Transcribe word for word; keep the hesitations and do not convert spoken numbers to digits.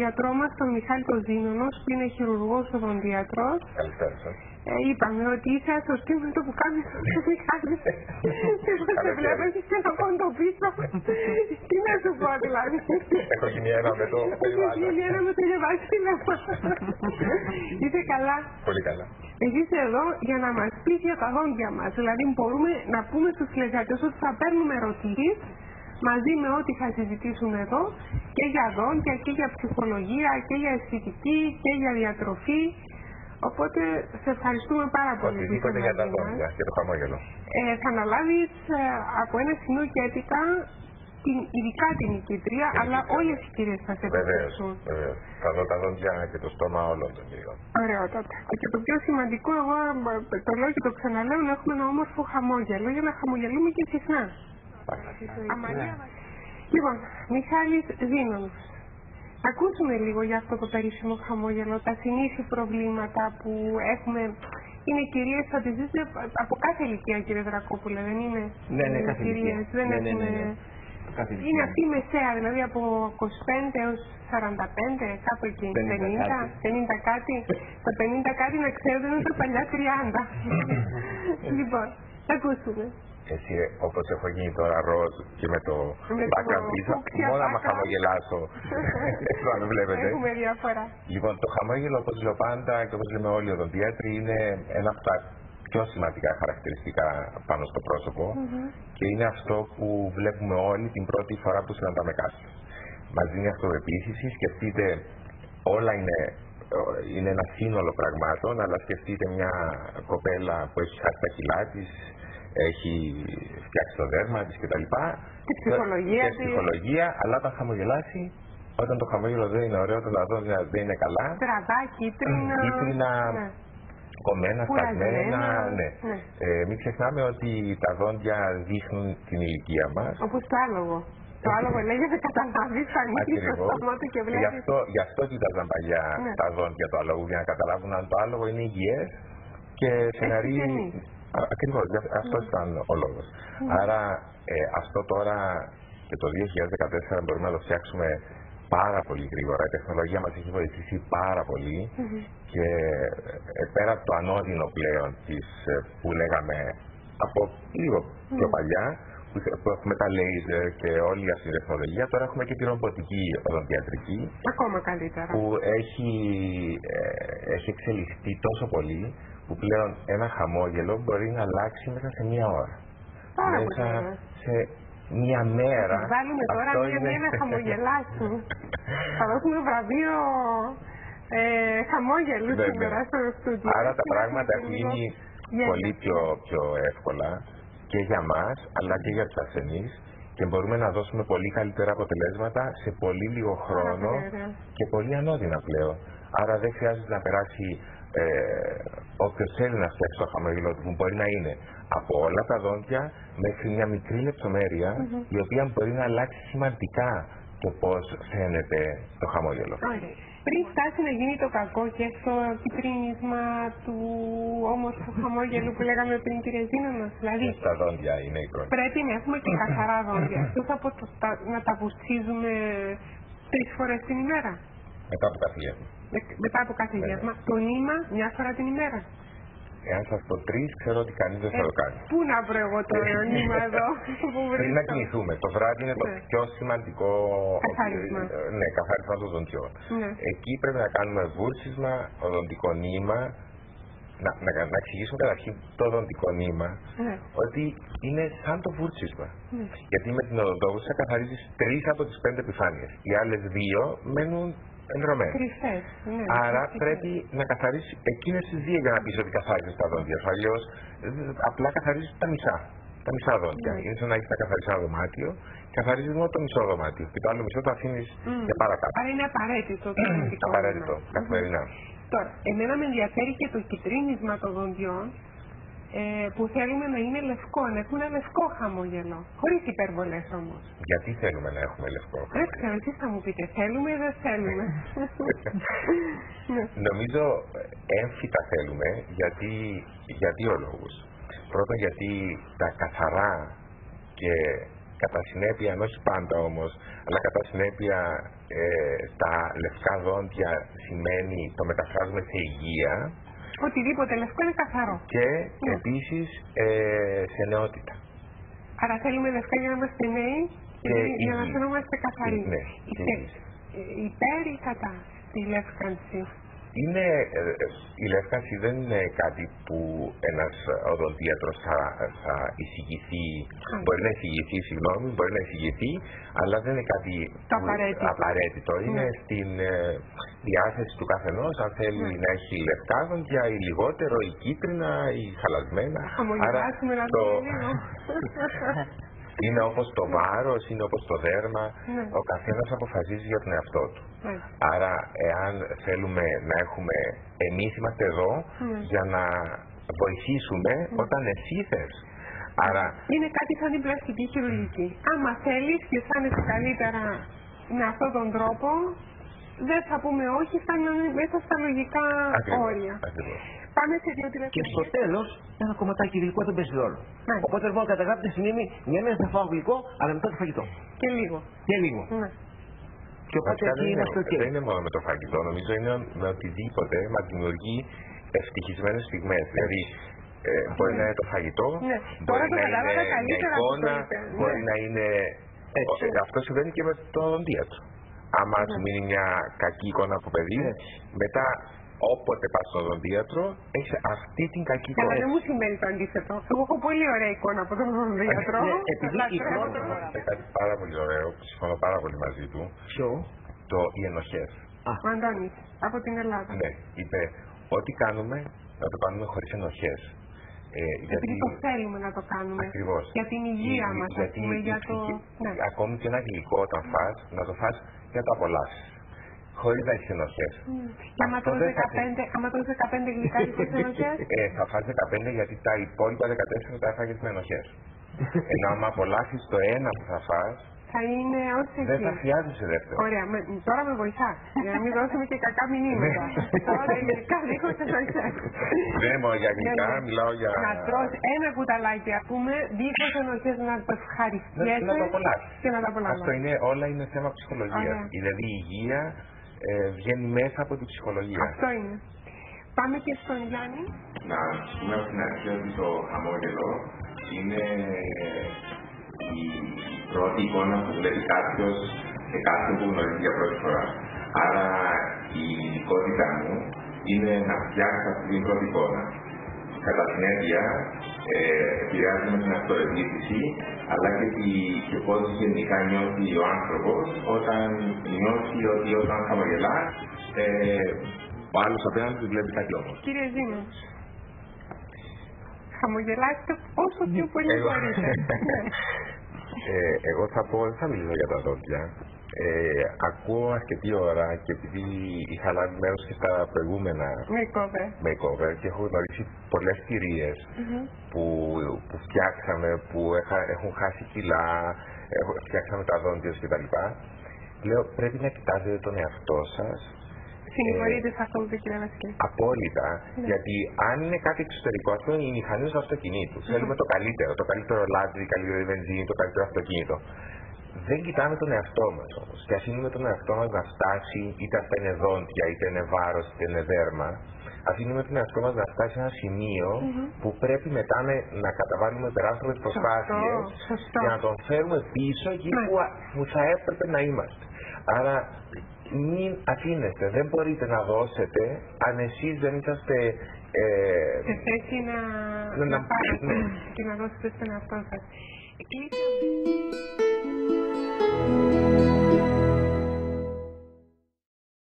γιατρό μας, τον Μιχάλη τον Ζήνωνος, που είναι χειρουργός οδοντίατρος. Καλησπέρα σας. Ε, είπαμε ότι είσαι σωστή με το που κάνεις το Μιχάλη. Και εγώ σε βλέπω και να κόντο πίσω. Τι να σου πω δηλαδή. Έχω γίνει ένα με το περιβάλλον. Έχω γίνει ένα με το Γεβάσιλο. Είσαι καλά. Πολύ καλά. Εσύ είσαι εδώ για να μας πεις για τα δόντια μας. Δηλαδή μπορούμε να πούμε στους τηλεθεατές ότι θα παίρνουμε ερωτήσεις μαζί με ό,τι θα συζητήσουμε εδώ και για δόντια και για ψυχολογία και για αισθητική και για διατροφή. Οπότε σε ευχαριστούμε πάρα πολύ. Οτιδήποτε για τα δόντια και το χαμόγελο. Ε, θα αναλάβεις ε, από ένα σημείο και έτοικα την, ειδικά την νικήτρια, αλλά όλες οι κυρίες θα σε ευχαριστούν. Βεβαίως. Θα δω τα δόντια και το στόμα όλων των κυρίων. Ωραιότατα. Και το πιο σημαντικό, εγώ το λέω και το ξαναλέω, να έχουμε ένα όμορφο χαμόγελο για να χαμογελούμε και συχνά. Αμαλία. Λοιπόν, Μιχάλης Ζήνωνος. Ακούσουμε λίγο για αυτό το περίφημο χαμόγελο, τα συνήθη προβλήματα που έχουμε. Είναι κυρίες που θα τις δείτε από κάθε ηλικία, κύριε Δρακόπουλε, δεν είναι? Ναι, ναι, κάθε ηλικία. Δεν ναι, έχουμε... ναι, ναι, ναι. Κάθε είναι αυτή η μεσαία, δηλαδή από είκοσι πέντε έως σαράντα πέντε, κάπου εκεί, πενήντα, πενήντα κάτι. Τα πενήντα κάτι να ξέρετε είναι τα παλιά τριάντα. Λοιπόν, θα ακούσουμε. Εσύ, όπως έχω γίνει τώρα ροζ και με το background πίσω, μόνο άμα χαμογελάσω, αυτό αν βλέπετε. Έχουμε διαφορά. Λοιπόν, το χαμόγελο, όπως λέω πάντα και όπως λέμε όλοι οι οδοντίατροι, είναι ένα από τα πιο σημαντικά χαρακτηριστικά πάνω στο πρόσωπο mm-hmm. και είναι αυτό που βλέπουμε όλοι την πρώτη φορά που συναντάμε κάποιον. Μας δίνει αυτοπεποίθηση, σκεφτείτε, όλα είναι, είναι ένα σύνολο πραγμάτων, αλλά σκεφτείτε μια κοπέλα που έχει χάσει τα κιλά της, έχει φτιάξει το δέρμα της κτλ. Και ψυχολογία, και ψυχολογία αλλά όταν χαμογελάσει, όταν το χαμόγελο δεν είναι ωραίο, όταν τα δόντια δεν είναι καλά, τραβά, κίτρινα, κίτρινα ναι. κομμένα, σταγμένα, ναι. ναι. Ε, μην ξεχνάμε ότι τα δόντια δείχνουν την ηλικία μας. Όπως το άλογο. Το άλογο λέγεται καταλάβει, θα ανοίξει το στόμα του και βλέπει. Γι' αυτό, γι' αυτό κοίταζαν παλιά ναι. τα δόντια του αλόγου, για να καταλάβουν αν το άλογο είναι υγιές και σεναρί. Ακριβώς, αυτό mm. ήταν ο λόγος. Mm. Άρα ε, αυτό τώρα και το δύο χιλιάδες δεκατέσσερα μπορούμε να το φτιάξουμε πάρα πολύ γρήγορα. Η τεχνολογία μας έχει βοηθήσει πάρα πολύ mm -hmm. και ε, πέρα από το ανώδυνο πλέον της, που λέγαμε από λίγο mm. πιο παλιά, που, που έχουμε τα λέιζερ και όλη αυτή η τεχνολογία, τώρα έχουμε και τη ρομποτική οδοντιατρική. Ακόμα καλύτερα. Που έχει, ε, έχει εξελιχθεί τόσο πολύ, που πλέον ένα χαμόγελο μπορεί να αλλάξει μέσα σε μία ώρα. Πάρα μέσα πολύ. σε μία μέρα. Θα βάλουμε τώρα μία είναι... μέρα να χαμογελάσουν. Θα δώσουμε βραβείο ε, χαμόγελου σήμερα στο στούντιο. Άρα τα πράγματα έχουν γίνει πολύ πιο, πιο εύκολα και για μας, αλλά και για τους ασθενείς, και μπορούμε να δώσουμε πολύ καλύτερα αποτελέσματα σε πολύ λίγο χρόνο και πολύ ανώδυνα πλέον. Άρα δεν χρειάζεται να περάσει Ε, όποιος θέλει να φτιάξει το χαμόγελο του, που μπορεί να είναι από όλα τα δόντια μέχρι μια μικρή λεπτομέρεια mm -hmm. η οποία μπορεί να αλλάξει σημαντικά το πώς φαίνεται το χαμόγελο. Okay. Πριν φτάσει να γίνει το κακό και στο κυτρίνισμα του όμορφου χαμόγελου που λέγαμε πριν, κύριε Ζήνωνος, δηλαδή τα δόντια είναι η πρώτη. Πρέπει να έχουμε και καθαρά δόντια. Εκτός από το, τα, να τα βουστίζουμε τρεις φορές την ημέρα. Μετά από κάθε γεύμα. Μετά από κάθε γεύμα, το νήμα μια φορά την ημέρα. Εάν σας πω τρεις, ξέρω ότι κανείς δεν θα το κάνει. Πού να βρω εγώ το νήμα εδώ, που βρίσκω. Πριν να κοιμηθούμε. Το βράδυ είναι το ναι. πιο σημαντικό καθάρισμα. Ναι, καθάρισμα των δοντιών. Ναι. Εκεί πρέπει να κάνουμε βούρσισμα, οδοντικό νήμα. Να, να, να εξηγήσουμε καταρχήν το οδοντικό νήμα, ναι. ότι είναι σαν το βούρσισμα. Ναι. Γιατί με την οδοντόβουρσα καθαρίζεις τρεις από τις πέντε επιφάνειες. Οι άλλες δύο μένουν ενδρομένες. Κρυφές. Ναι, άρα κρυφές. πρέπει να καθαρίσεις εκείνες τις δύο για να πεις ότι καθάριζες τα δόντια. Αλλιώς απλά καθαρίζεις τα μισά. Τα μισά δόντια. Mm. Είναι σαν να έχεις να καθαρίσεις ένα δωμάτιο, καθαρίζεις μόνο το μισό δωμάτιο. Και το άλλο μισό το αφήνεις mm. για παρακάτω. Άρα είναι απαραίτητο το δοντικό. Απαραίτητο, καθημερινά. Τώρα, εμένα με ενδιαφέρει και το κυτρίνισμα των δοντιών, ε, που θέλουμε να είναι λευκό, να έχουμε ένα λευκό χαμόγελο. Χωρίς υπερβολές όμως. Γιατί θέλουμε να έχουμε λευκό χαμόγελο? Δεν ξέρω, εσείς θα μου πείτε, θέλουμε ή δεν θέλουμε? Νομίζω έμφυτα θέλουμε, γιατί, για δύο λόγους. Πρώτον, γιατί τα καθαρά και κατά συνέπεια, όχι πάντα όμως, αλλά κατά συνέπεια ε, τα λευκά δόντια σημαίνει το μεταφράζουμε σε υγεία. Οτιδήποτε λευκό είναι καθαρό. Και ναι. επίσης ε, σε νεότητα. Άρα θέλουμε λευκά για να είμαστε νέοι και, και για να φαινόμαστε καθαροί. Ναι, Είστε υπέρ ή κατά στη λεύκανση? Είναι, η λεύκανση δεν είναι κάτι που ένας οδοντίατρος θα, θα εισηγηθεί, mm. μπορεί να εισηγηθεί, συγγνώμη, μπορεί να εισηγηθεί, αλλά δεν είναι κάτι το απαραίτητο. απαραίτητο. Mm. Είναι στην ε, διάθεση του καθενός, αν θέλει mm. να έχει λευκά δόντια ή λιγότερο, ή κίτρινα, ή χαλασμένα. Άρα το... είναι όπως το βάρος, είναι όπως το δέρμα, ναι. ο καθένας αποφασίζει για τον εαυτό του. Ναι. Άρα, εάν θέλουμε να έχουμε, εμείς είμαστε εδώ ναι. για να βοηθήσουμε ναι. όταν εσύ θες. Άρα... είναι κάτι σαν την πλαστική χειρουργική. Άμα θέλεις και αισθάνεσαι καλύτερα με αυτόν τον τρόπο, δεν θα πούμε όχι, θα είναι μέσα στα λογικά ακριβώς, όρια. Ακριβώς. Πάμε σε δύο τηλεφωνίες. Και στο τέλος, ένα κομματάκι γλυκό δεν παίζει ρόλο. Ναι. Οπότε λοιπόν καταγράφεται στη μνήμη, μια μέρα θα φάω γλυκό, αλλά μετά το φαγητό. Και λίγο. Και λίγο. Ναι. Και οπότε εκεί είναι στο δεν είναι μόνο με το φαγητό, νομίζω είναι με οτιδήποτε μας δημιουργεί ευτυχισμένες στιγμές. Δηλαδή, ε, μπορεί να είναι το φαγητό, ναι. μπορεί να είναι μια εικόνα, μπορεί ναι. να είναι... Έτσι. Αυτό συμβαίνει και με το οδοντίατρο. Άμα ναι. σου μείνει μια κακή εικόνα από παιδί, ναι. μετά όποτε πας στον οδοντίατρο, έχεις αυτή την κακή εικόνα. Αλλά δεν μου σημαίνει το αντίθετο. Εγώ έχω πολύ ωραία εικόνα από τον οδοντίατρο. Ναι, επειδή η εικόνα... Είναι κάτι πάρα πολύ ωραίο, που συμφωνώ πάρα πολύ μαζί του. Ποιο? Το οι ενοχές. Ο Αντώνης, από την Ελλάδα. Ναι, είπε, ό,τι κάνουμε, να το κάνουμε χωρίς ενοχές. Ε, γιατί, γιατί το θέλουμε να το κάνουμε. Ακριβώς. Για την υγεία η, μας, γιατί, πούμε, για το... Ναι. Ακόμη και ένα γλυκό όταν φας, να το φας για το απολαύσεις. Χωρίς να έχεις ενοχές. Mm. Και άμα τρως δεκαπέντε γλυκά έχεις ενοχές? Ε, θα φας δεκαπέντε γιατί τα υπόλοιπα δεκατέσσερα τα έφαγες με ενοχές. Ενώ άμα απολαύσεις το ένα που θα φας, θα είναι ως εκεί. Δεν θα χρειάζεσαι δεύτερο. Ωραία, με, τώρα με βοηθάς. Για να μην δώσουμε και κακά μηνύματα. Τώρα γλυκά δίχως ενοχές. Δεν είναι μόνο για γλυκά, μιλάω για... Να τρως ένα κουταλάκι, ας πούμε, δίχως ενοχές, να το ευχαριστιέσαι να το απολαύσεις. Και να το απολαύσεις. Αυτό είναι, όλα είναι θέμα ψυχολογίας. Δηλαδή η υγεία ε, βγαίνει μέσα από την ψυχολογία. Αυτό είναι. Πάμε και στον Γιάννη. Να πούμε από την αρχή ότι το χαμόγελο είναι η πρώτη εικόνα που βλέπει κάποιος σε κάποιον που γνωρίζει για πρώτη φορά. Άρα η ειδικότητα μου είναι να φτιάξω αυτή την πρώτη εικόνα. Κατά συνέπεια, ε, επηρεάζει με την αυτοεπίθεση, αλλά και, τη, και πώς γενικά νιώθει ο άνθρωπος όταν νιώθει ότι όταν χαμογελά, ε, ο άλλος απέναντι του βλέπει κάτι όμως. Κύριε Ζήνο, χαμογελάστε όσο πιο πολύ μπορείτε. Ε, εγώ θα πω, δεν θα μιλήσω για τα δόντια. Ε, ακούω αρκετή ώρα και επειδή είχα λάβει μέρος και στα προηγούμενα makeover, makeover και έχω γνωρίσει πολλές κυρίες mm-hmm. που, που φτιάξαμε, που έχα, έχουν χάσει κιλά, έχω, φτιάξαμε τα δόντια κτλ. Λέω πρέπει να κοιτάζετε τον εαυτό σας. Συγχωρείτε σε αυτό που κύριε Βασιλή. Απόλυτα, ναι. γιατί αν είναι κάτι εξωτερικό, αυτό είναι η μηχανή του αυτοκινήτου. Mm-hmm. Θέλουμε το καλύτερο, το καλύτερο λάδι, καλύτερη βενζίνη, το καλύτερο αυτοκίνητο. Δεν κοιτάμε τον εαυτό μας όμως. Και αφήνουμε τον εαυτό μας να φτάσει, είτε αυτά είναι δόντια, είτε είναι βάρος, είτε είναι δέρμα. Αφήνουμε τον εαυτό μας να φτάσει σε ένα σημείο mm-hmm. που πρέπει μετά να, να καταβάλουμε τεράστιες προσπάθειες για να τον φέρουμε πίσω εκεί mm-hmm. που, που θα έπρεπε να είμαστε. Άρα μην αφήνεστε, δεν μπορείτε να δώσετε αν εσείς δεν είσαστε ε, σε θέση να, να, να πάρετε ναι. και να δώσετε στον εαυτό σας.